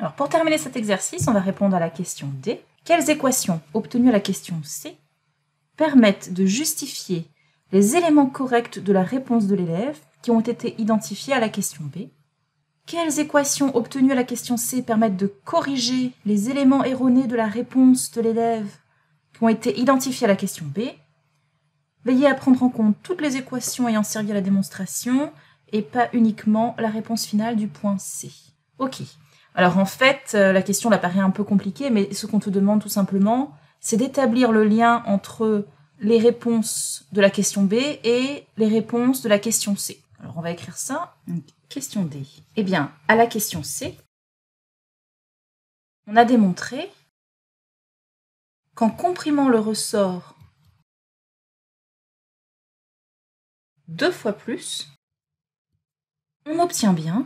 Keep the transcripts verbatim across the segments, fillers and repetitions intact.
Alors pour terminer cet exercice, on va répondre à la question D. Quelles équations obtenues à la question C permettent de justifier les éléments corrects de la réponse de l'élève qui ont été identifiés à la question B? Quelles équations obtenues à la question C permettent de corriger les éléments erronés de la réponse de l'élève qui ont été identifiés à la question B? Veillez à prendre en compte toutes les équations ayant servi à la démonstration et pas uniquement la réponse finale du point C. Ok. Alors en fait, la question là paraît un peu compliquée, mais ce qu'on te demande tout simplement, c'est d'établir le lien entre les réponses de la question B et les réponses de la question C. Alors on va écrire ça. Question D. Eh bien, à la question C, on a démontré qu'en comprimant le ressort deux fois plus, on obtient bien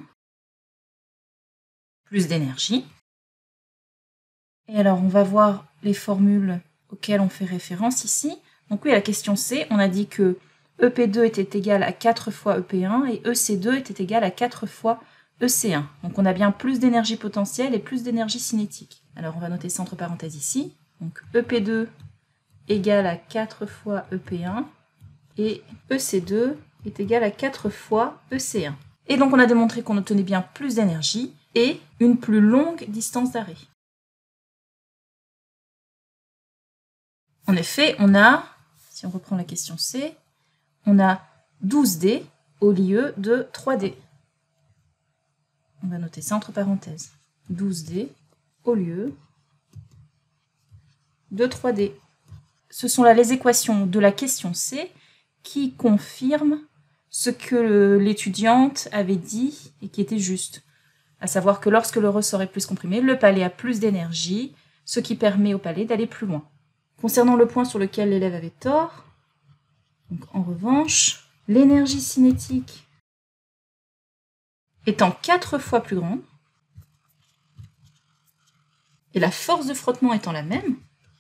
plus d'énergie. Et alors, on va voir les formules auxquelles on fait référence ici. Donc oui, à la question C, on a dit que E P deux était égal à quatre fois E P un et E C deux était égal à quatre fois E C un. Donc on a bien plus d'énergie potentielle et plus d'énergie cinétique. Alors on va noter ça entre parenthèses ici. Donc E P deux égale à quatre fois E P un et E C deux est égal à quatre fois E C un. Et donc on a démontré qu'on obtenait bien plus d'énergie et une plus longue distance d'arrêt. En effet, on a, si on reprend la question C, on a douze D au lieu de trois D. On va noter ça entre parenthèses. douze D au lieu de trois D. Ce sont là les équations de la question C qui confirment ce que l'étudiante avait dit et qui était juste. À savoir que lorsque le ressort est plus comprimé, le palais a plus d'énergie, ce qui permet au palais d'aller plus loin. Concernant le point sur lequel l'élève avait tort, donc en revanche, l'énergie cinétique étant quatre fois plus grande, et la force de frottement étant la même,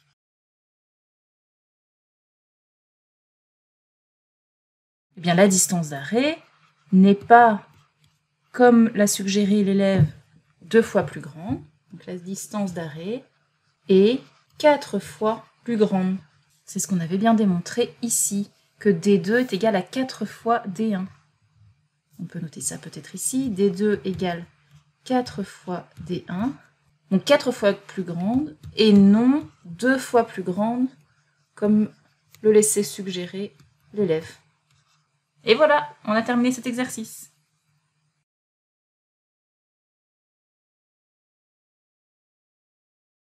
eh bien la distance d'arrêt n'est pas, comme l'a suggéré l'élève, deux fois plus grande. Donc la distance d'arrêt est quatre fois plus grande. C'est ce qu'on avait bien démontré ici, que D deux est égal à quatre fois D un. On peut noter ça peut-être ici. D deux égale quatre fois D un. Donc quatre fois plus grande et non deux fois plus grande comme le laissait suggérer l'élève. Et voilà, on a terminé cet exercice.